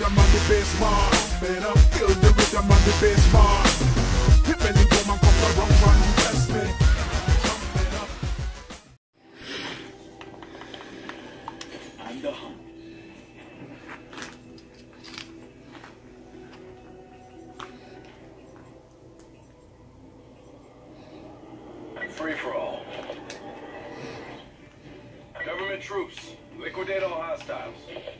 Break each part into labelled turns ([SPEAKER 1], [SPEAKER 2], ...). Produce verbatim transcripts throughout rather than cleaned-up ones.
[SPEAKER 1] rhythm on the bass mark. Better feel the rhythm on the bass mark. If any woman comes around and test me, jump it up. And the hunt.
[SPEAKER 2] Free for all. Government troops, liquidate all hostiles.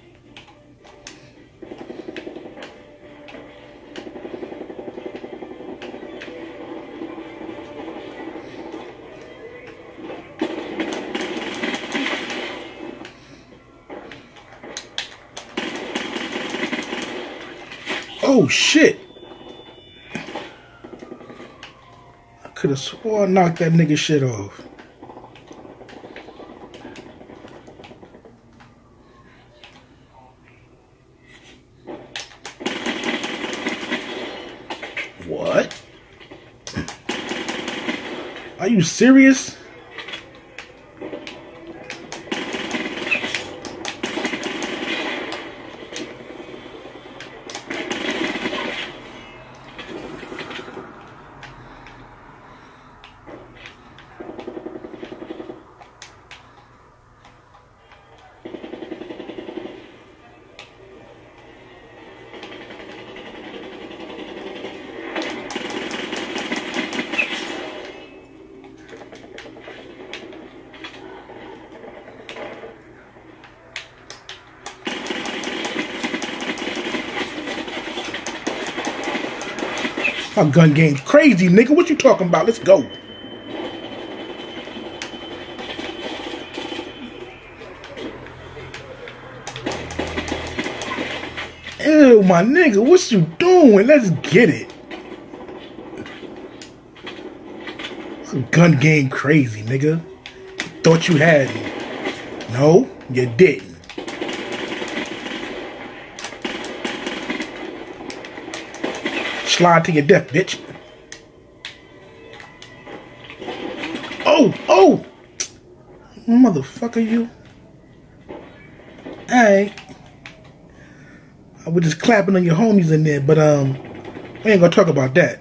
[SPEAKER 3] Oh shit! I could have swore I knocked that nigga shit off. What? Are you serious? My gun game's crazy, nigga. What you talking about? Let's go. Ew, my nigga, what you doing? Let's get it. My gun game crazy, nigga. Thought you had me. No, you didn't. Slide to your death, bitch. Oh, oh! Motherfucker, you. Alright. I was just clapping on your homies in there, but um, we ain't gonna talk about that.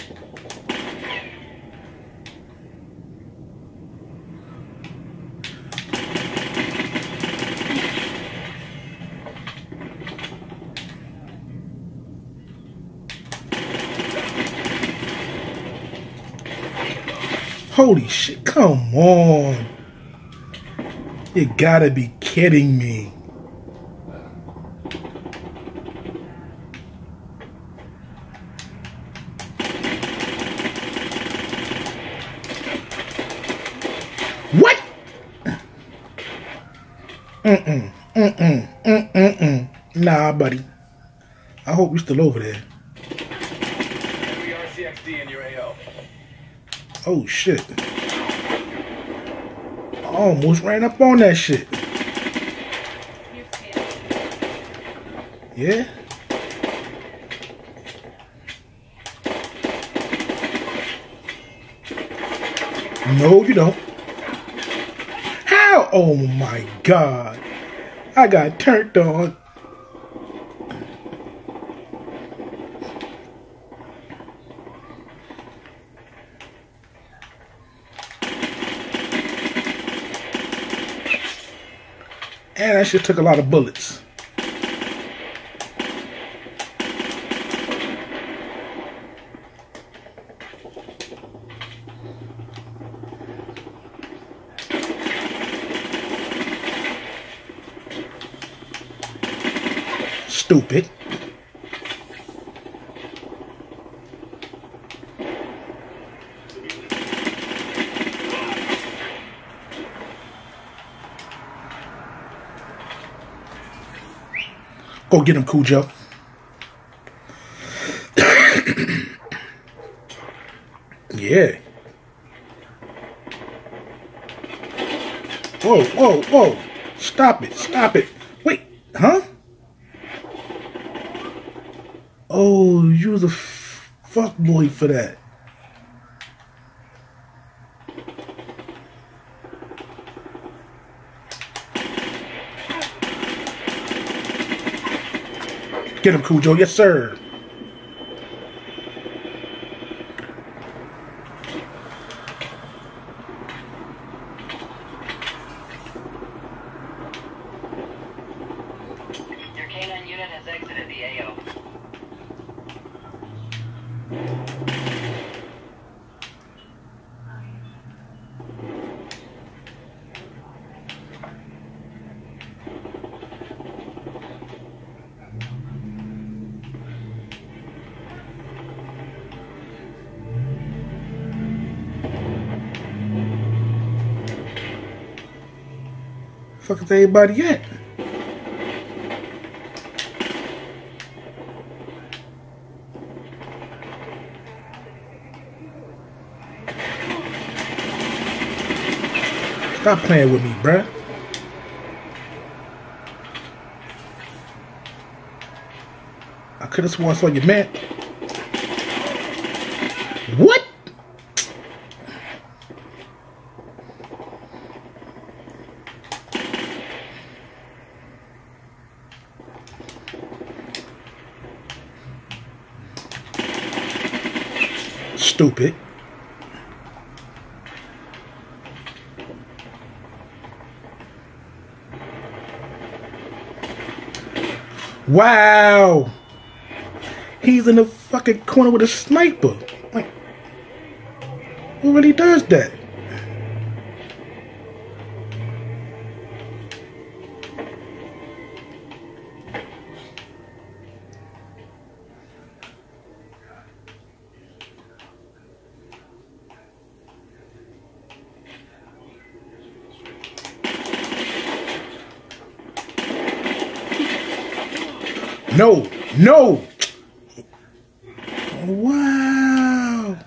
[SPEAKER 3] Holy shit, come on. You gotta be kidding me. What? Mm-mm, mm-mm, mm-mm, nah, buddy. I hope you're still over there.
[SPEAKER 2] Enemy R C X D in your A O.
[SPEAKER 3] Oh shit. I almost ran up on that shit. Yeah? No, you don't. How? Oh my God. I got turned on. And that shit took a lot of bullets. Stupid. Go get him, Cujo. Yeah. Whoa, whoa, whoa. Stop it, stop it. Wait, huh? Oh, you was a f fuck boy for that. Get him, Cujo. Yes, sir.
[SPEAKER 4] Your canine unit has exited the A O.
[SPEAKER 3] Fuck is everybody at? Stop playing with me, bruh. I could have sworn I saw your man. What? Stupid. Wow. He's in the fucking corner with a sniper. Like, who really does that? No, no. Wow.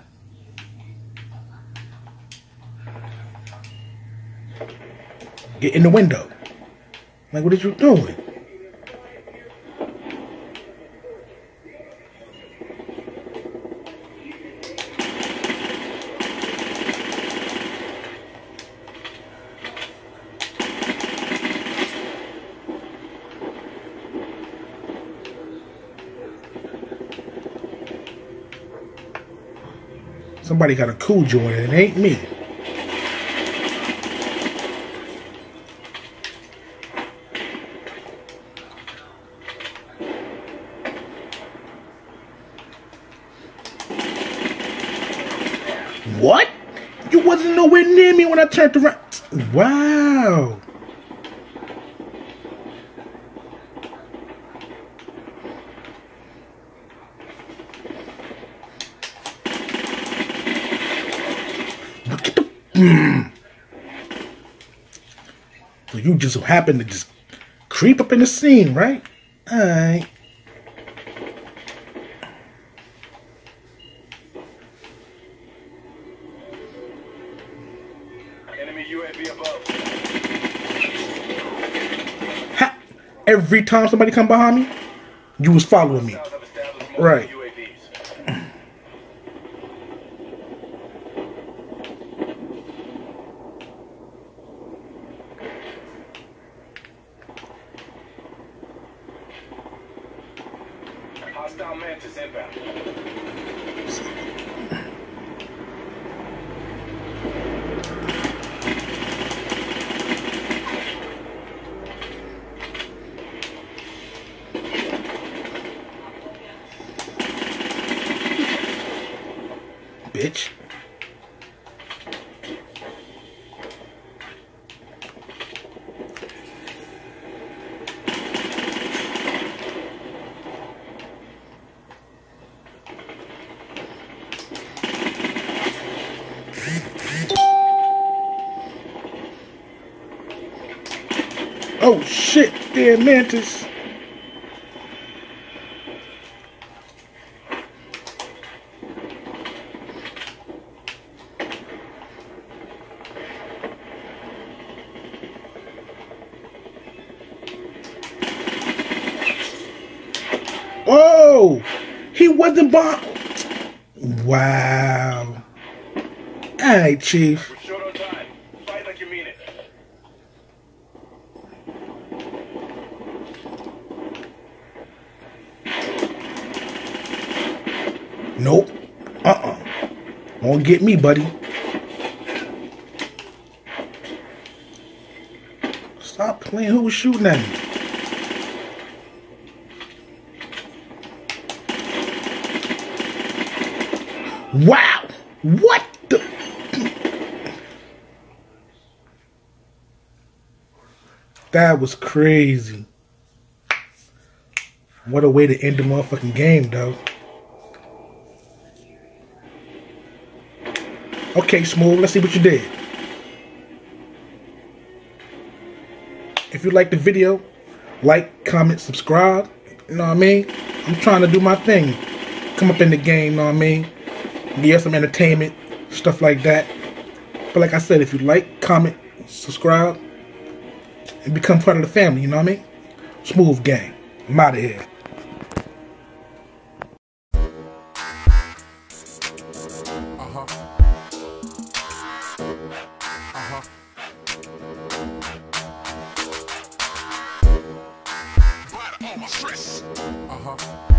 [SPEAKER 3] Get in the window. Like, what are you doing? Somebody got a cool joint and it ain't me. What? You wasn't nowhere near me when I turned around. Wow. Mm. So you just so happen to just creep up in the scene, right? Alright.
[SPEAKER 2] Enemy U A V above.
[SPEAKER 3] Ha! Every time somebody come behind me, you was following me.
[SPEAKER 2] South have established multiple
[SPEAKER 3] Right.
[SPEAKER 2] U A Vs. Hostile Mantis inbound.
[SPEAKER 3] Bitch. Oh shit, damn Mantis. Oh, he wasn't bomb. Wow. All right, Chief.
[SPEAKER 2] We're short on time. Fight like you mean it.
[SPEAKER 3] Nope. Uh-uh. Won't get me, buddy. Stop playing. Who was shooting at me? Wow! What the? That was crazy. What a way to end the motherfucking game, though. Okay, Smooth, let's see what you did. If you like the video, like, comment, subscribe. You know what I mean? I'm trying to do my thing. Come up in the game, you know what I mean? Give you some entertainment, stuff like that. But like I said, if you like, comment, subscribe, and become part of the family, you know what I mean? Smooth gang. I'm out of here.
[SPEAKER 1] Uh-huh. Uh-huh. Bite all my stress. Uh-huh.